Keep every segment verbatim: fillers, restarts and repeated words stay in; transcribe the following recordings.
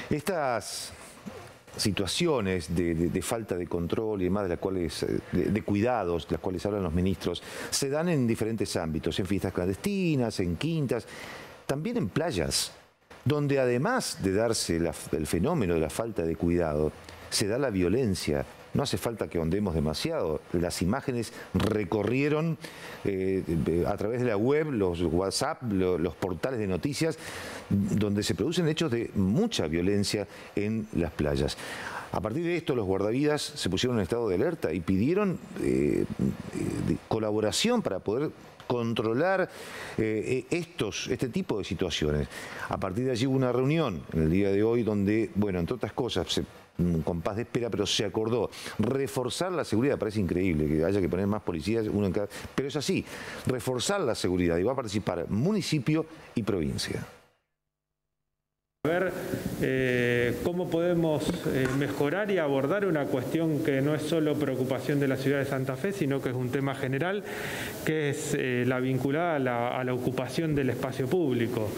Estas situaciones de, de, de falta de control y demás, de las cuales, de, de cuidados, de las cuales hablan los ministros, se dan en diferentes ámbitos, en fiestas clandestinas, en quintas, también en playas, donde además de darse la, el fenómeno de la falta de cuidado, se da la violencia. No hace falta que ahondemos demasiado. Las imágenes recorrieron eh, a través de la web, los WhatsApp, lo, los portales de noticias, donde se producen hechos de mucha violencia en las playas. A partir de esto, los guardavidas se pusieron en estado de alerta y pidieron eh, de colaboración para poder controlar eh, estos, este tipo de situaciones. A partir de allí hubo una reunión en el día de hoy donde, bueno, entre otras cosas, se un compás de espera, pero se acordó reforzar la seguridad. Parece increíble que haya que poner más policías, uno en cada, pero es así, reforzar la seguridad, y va a participar municipio y provincia. Ver eh, cómo podemos eh, mejorar y abordar una cuestión que no es solo preocupación de la ciudad de Santa Fe, sino que es un tema general, que es eh, la vinculada a la, a la ocupación del espacio público.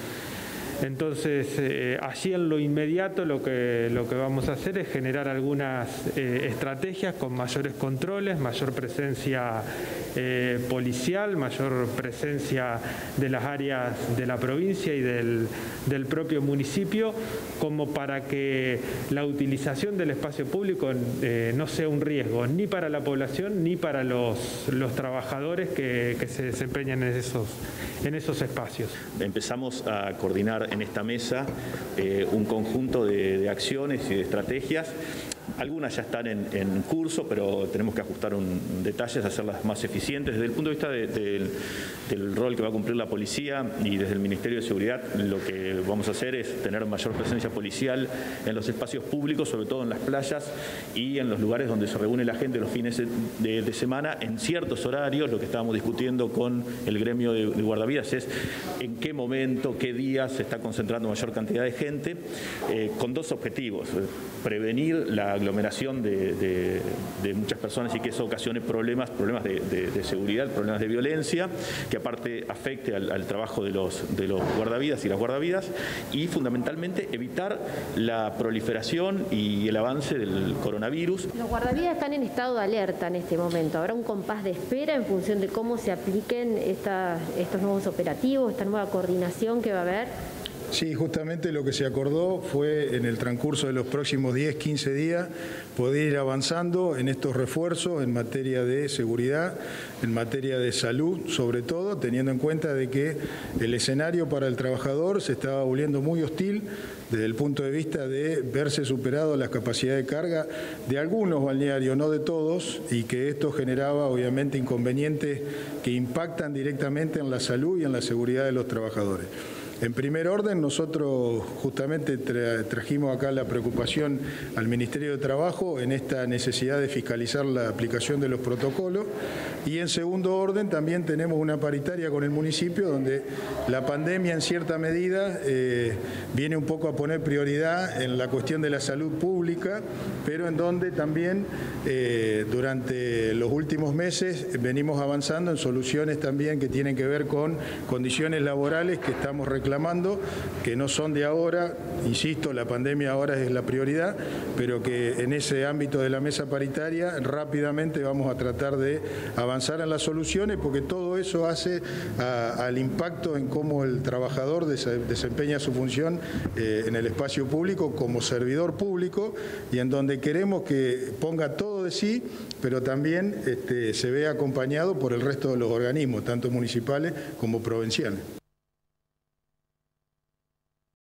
Entonces, eh, allí en lo inmediato lo que, lo que vamos a hacer es generar algunas eh, estrategias con mayores controles, mayor presencia eh, policial, mayor presencia de las áreas de la provincia y del, del propio municipio, como para que la utilización del espacio público eh, no sea un riesgo ni para la población ni para los, los trabajadores que, que se desempeñan en esos, en esos espacios. Empezamos a coordinar en esta mesa eh, un conjunto de, de acciones y de estrategias. Algunas ya están en, en curso, pero tenemos que ajustar un, detalles, hacerlas más eficientes. Desde el punto de vista de, de, del, del rol que va a cumplir la policía y desde el Ministerio de Seguridad, lo que vamos a hacer es tener mayor presencia policial en los espacios públicos, sobre todo en las playas y en los lugares donde se reúne la gente los fines de, de semana, en ciertos horarios. Lo que estábamos discutiendo con el gremio de, de guardavidas es en qué momento, qué días se está concentrando mayor cantidad de gente, eh, con dos objetivos: prevenir la aglomeración de, de, de muchas personas y que eso ocasione problemas, problemas de, de, de seguridad, problemas de violencia, que aparte afecte al, al trabajo de los, de los guardavidas y las guardavidas, y fundamentalmente evitar la proliferación y el avance del coronavirus. Los guardavidas están en estado de alerta en este momento. Habrá un compás de espera en función de cómo se apliquen esta, estos nuevos operativos, esta nueva coordinación que va a haber. Sí, justamente lo que se acordó fue en el transcurso de los próximos diez, quince días poder ir avanzando en estos refuerzos en materia de seguridad, en materia de salud, sobre todo, teniendo en cuenta de que el escenario para el trabajador se estaba volviendo muy hostil desde el punto de vista de verse superado la capacidad de carga de algunos balnearios, no de todos, y que esto generaba obviamente inconvenientes que impactan directamente en la salud y en la seguridad de los trabajadores. En primer orden, nosotros justamente tra trajimos acá la preocupación al Ministerio de Trabajo en esta necesidad de fiscalizar la aplicación de los protocolos, y en segundo orden también tenemos una paritaria con el municipio donde la pandemia en cierta medida eh, viene un poco a poner prioridad en la cuestión de la salud pública, pero en donde también eh, durante los últimos meses venimos avanzando en soluciones también que tienen que ver con condiciones laborales que estamos reclamando reclamando, que no son de ahora, insisto, la pandemia ahora es la prioridad, pero que en ese ámbito de la mesa paritaria rápidamente vamos a tratar de avanzar en las soluciones, porque todo eso hace a, al impacto en cómo el trabajador des, desempeña su función eh, en el espacio público como servidor público, y en donde queremos que ponga todo de sí, pero también este, se vea acompañado por el resto de los organismos, tanto municipales como provinciales.